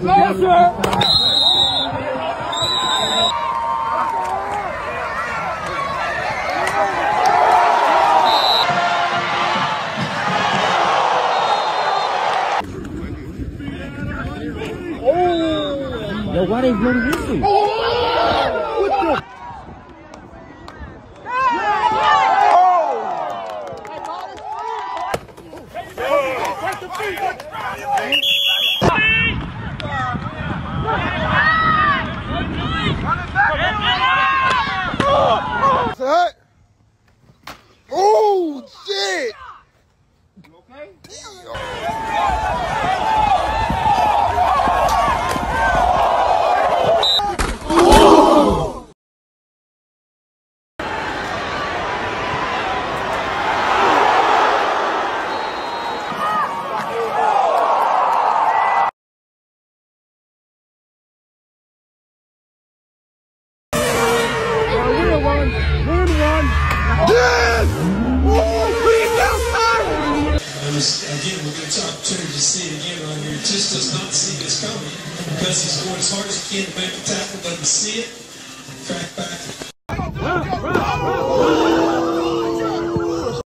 Yes, sir. Yo, why they blow the whistle? What the? Oh, shit! You okay? Again, we're going to talk opportunity to see it again on here. Just does not see this coming because he's going as hard as he can to make the tackle, doesn't see it, track back.